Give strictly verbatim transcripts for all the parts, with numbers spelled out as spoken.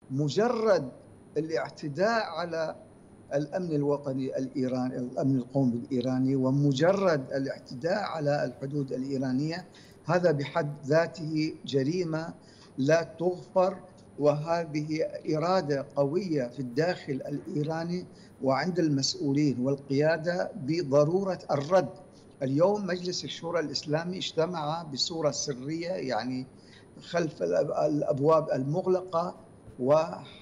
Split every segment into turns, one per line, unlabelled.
مجرد الاعتداء على الأمن الوطني الإيراني، الأمن القومي الإيراني، ومجرد الاعتداء على الحدود الإيرانية، هذا بحد ذاته جريمة لا تغفر. وهذه إرادة قوية في الداخل الإيراني وعند المسؤولين والقيادة بضرورة الرد. اليوم مجلس الشورى الإسلامي اجتمع بصورة سرية، يعني خلف الأبواب المغلقة، و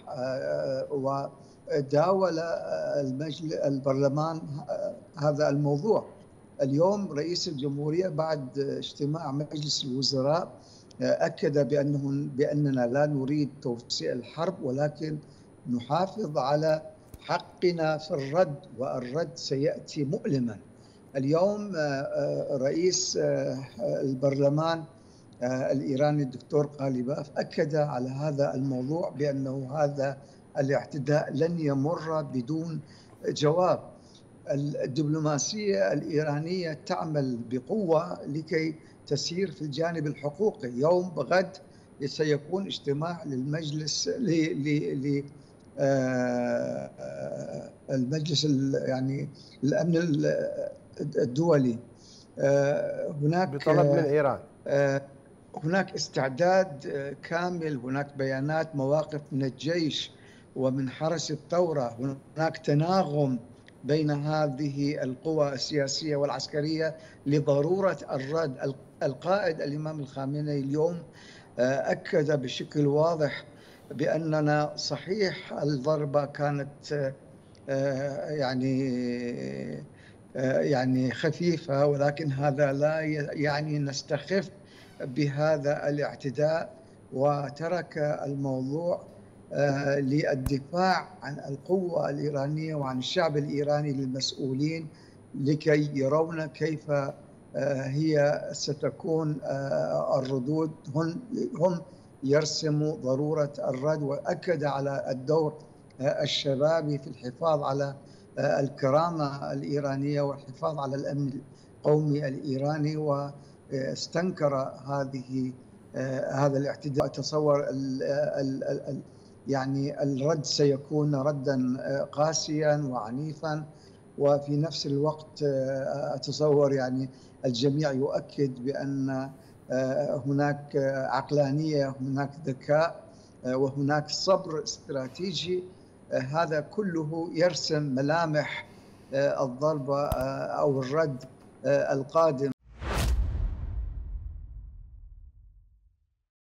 وداول المجلس البرلمان هذا الموضوع. اليوم رئيس الجمهورية بعد اجتماع مجلس الوزراء أكد بأنه بأننا لا نريد توسيع الحرب، ولكن نحافظ على حقنا في الرد، والرد سيأتي مؤلما. اليوم رئيس البرلمان الإيراني الدكتور قاليباف أكد على هذا الموضوع بأنه هذا الاعتداء لن يمر بدون جواب. الدبلوماسية الإيرانية تعمل بقوة لكي تسير في الجانب الحقوقي. يوم غد سيكون اجتماع للمجلس ل المجلس يعني الأمن الدولي. هناك
بطلب من إيران،
هناك استعداد كامل، هناك بيانات مواقف من الجيش ومن حرس الثورة، هناك تناغم بين هذه القوى السياسية والعسكرية لضرورة الرد. القائد الإمام الخامنئي اليوم أكد بشكل واضح بأننا صحيح الضربة كانت يعني يعني خفيفة، ولكن هذا لا يعني نستخف بهذا الاعتداء، وترك الموضوع للدفاع عن القوة الإيرانية وعن الشعب الإيراني للمسؤولين لكي يرون كيف هي ستكون الردود. هم يرسموا ضرورة الرد، وأكد على الدور الشبابي في الحفاظ على الكرامة الإيرانية والحفاظ على الأمن القومي الإيراني، واستنكر هذه هذا الاعتداء. أتصور ال ال ال يعني الرد سيكون ردا قاسيا وعنيفا، وفي نفس الوقت أتصور يعني الجميع يؤكد بأن هناك عقلانية، هناك ذكاء، وهناك صبر استراتيجي. هذا كله يرسم ملامح الضربة أو الرد القادم.